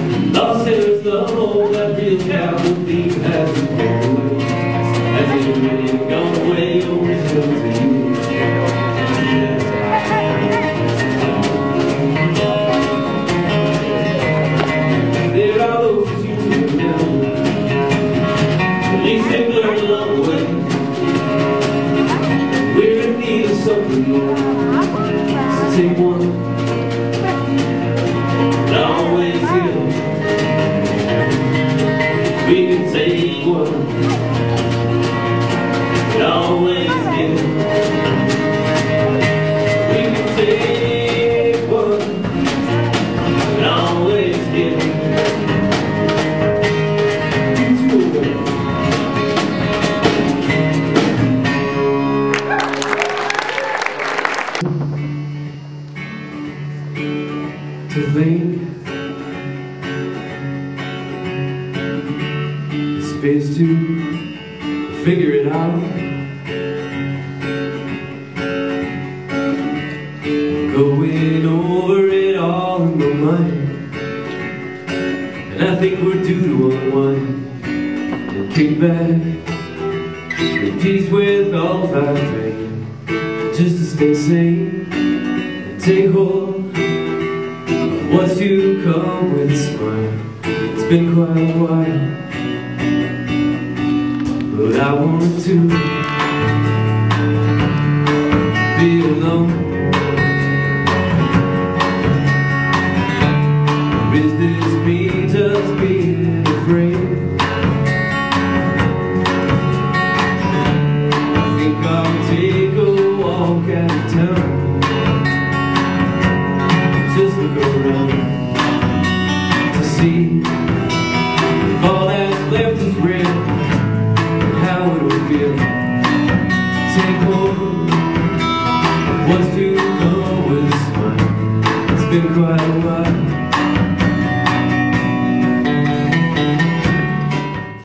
Lost sinners, the whole that real cowboy thief hasn't gone away. Hasn't really gone away, always comes to you. There are those who know, at least they've learned along the way. We're in need of something more, so take one. Always give. We can take one. Always give. We can take one. Always give. To think space to figure it out, going over it all in my mind, and I think we're due to unwind and kick back in peace with all our pain, just to stay sane and take hold of what's to come with a smile. It's been quite a while, but I want to be alone. Or is this me just being afraid? I think I'll take a walk out of town, just look around to see if all that's left is real. How it will feel to take hold of what's to